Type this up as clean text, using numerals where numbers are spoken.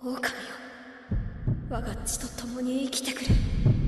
狼よ、我が血と共に生きてくれ。